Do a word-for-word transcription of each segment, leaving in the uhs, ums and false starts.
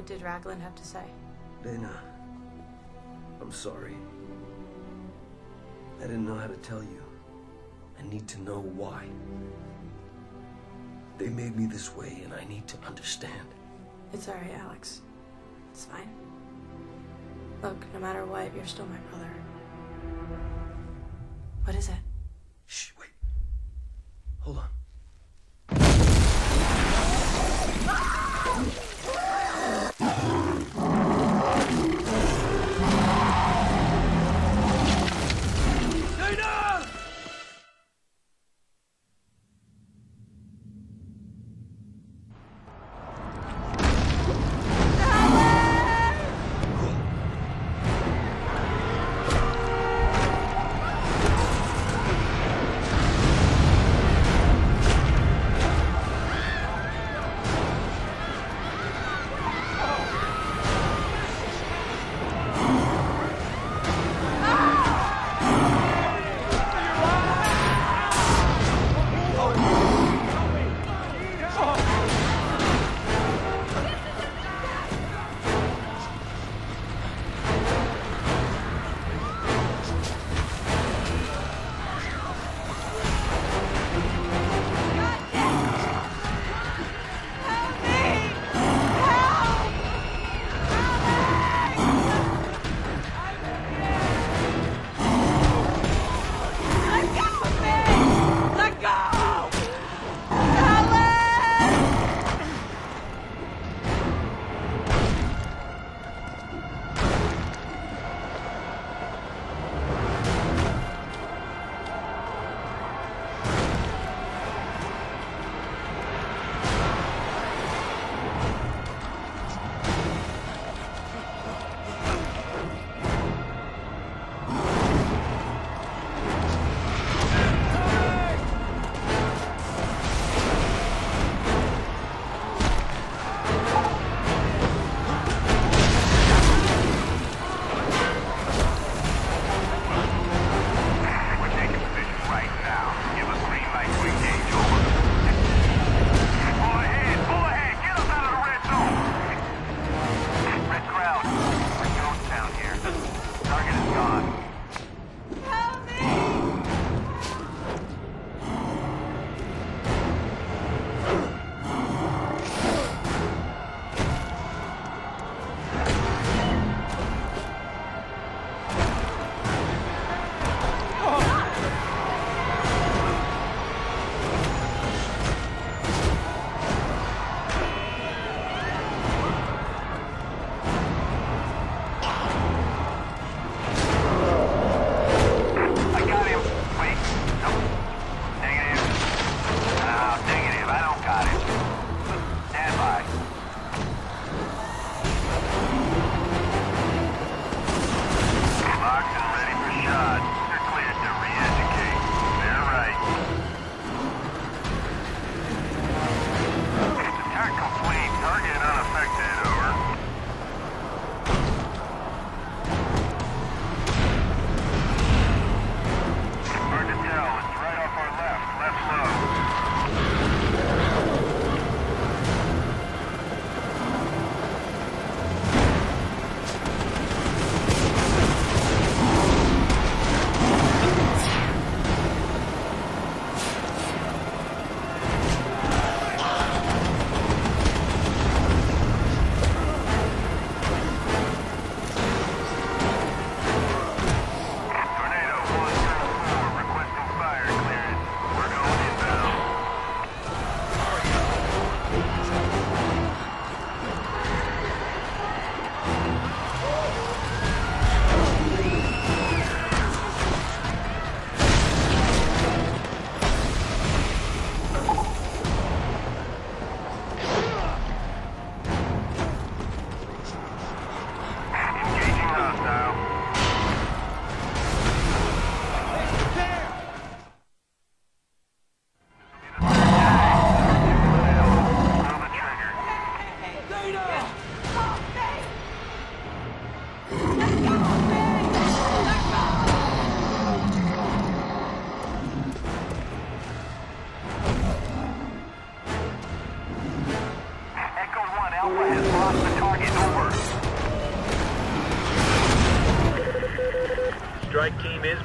What did Raglan have to say? Dana, I'm sorry. I didn't know how to tell you. I need to know why. They made me this way, and I need to understand. It's alright, Alex. It's fine. Look, no matter what, you're still my brother. What is it? Shh, wait. Hold on.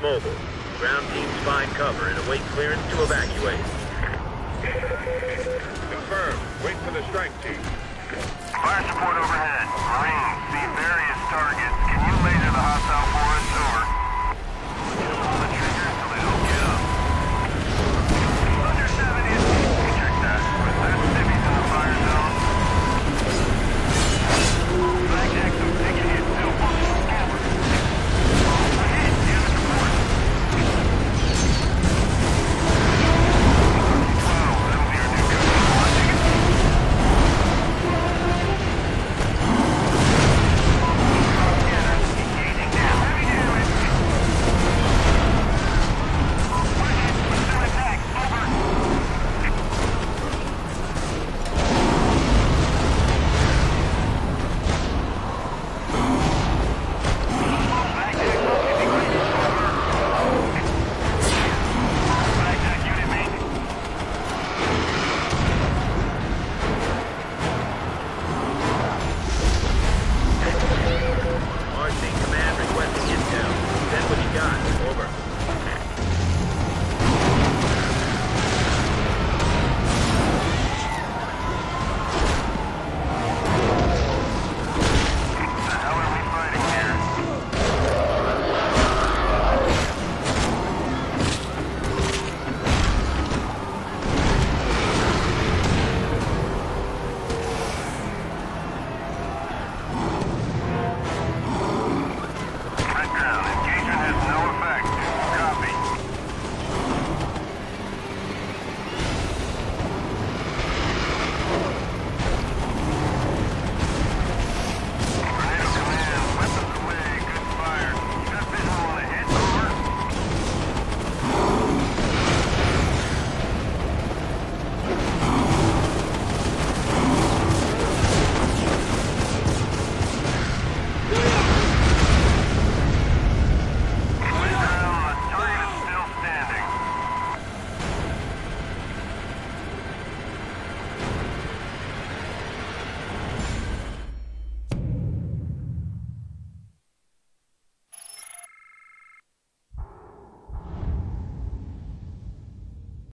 mobile. Ground teams find cover and await clearance to evacuate. Confirmed. Wait for the strike team. Fire support overhead. Marines see various targets. Can you laser the hostile for us? Over.